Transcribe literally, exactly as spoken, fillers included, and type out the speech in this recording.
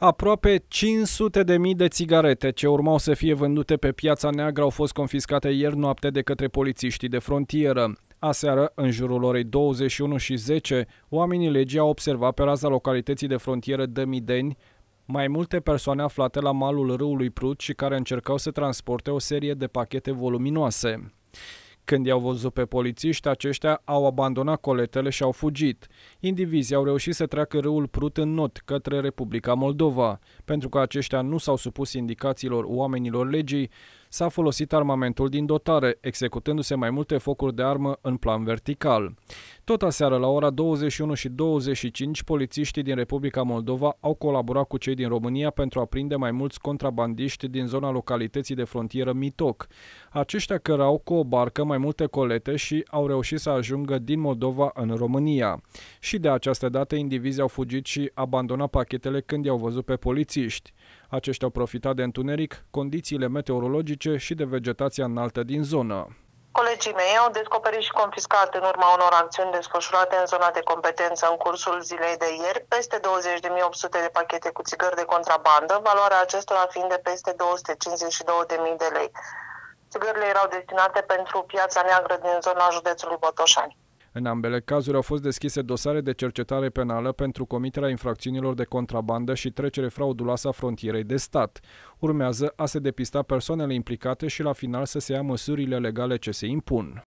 Aproape cinci sute de mii de țigarete ce urmau să fie vândute pe piața neagră au fost confiscate ieri noapte de către polițiștii de frontieră. Aseară, în jurul orei douăzeci și unu și zece, oamenii legii au observat pe raza localității de frontieră Dămideni mai multe persoane aflate la malul râului Prut și care încercau să transporte o serie de pachete voluminoase. Când i-au văzut pe polițiști, aceștia au abandonat coletele și au fugit. Indivizii au reușit să treacă râul Prut în not către Republica Moldova. Pentru că aceștia nu s-au supus indicațiilor oamenilor legii, s-a folosit armamentul din dotare, executându-se mai multe focuri de armă în plan vertical. Tot aseară, la ora douăzeci și unu și douăzeci și cinci, polițiștii din Republica Moldova au colaborat cu cei din România pentru a prinde mai mulți contrabandiști din zona localității de frontieră Mitoc. Aceștia cărau cu o barcă mai multe colete și au reușit să ajungă din Moldova în România. Și de această dată, indivizii au fugit și abandonat pachetele când i-au văzut pe polițiști. Aceștia au profitat de întuneric, condițiile meteorologice și de vegetația înaltă din zonă. Colegii mei au descoperit și confiscat în urma unor acțiuni desfășurate în zona de competență în cursul zilei de ieri peste douăzeci de mii opt sute de pachete cu țigări de contrabandă, valoarea acestora fiind de peste două sute cincizeci și două de mii de lei. Țigările erau destinate pentru piața neagră din zona județului Botoșani. În ambele cazuri au fost deschise dosare de cercetare penală pentru comiterea infracțiunilor de contrabandă și trecere frauduloasă a frontierei de stat. Urmează a se depista persoanele implicate și la final să se ia măsurile legale ce se impun.